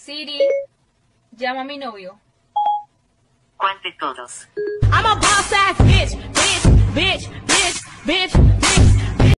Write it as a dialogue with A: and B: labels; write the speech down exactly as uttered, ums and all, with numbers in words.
A: Siri, llama a mi novio.
B: ¿Cuál de todos?
C: I'm a boss ass bitch, bitch, bitch, bitch, bitch.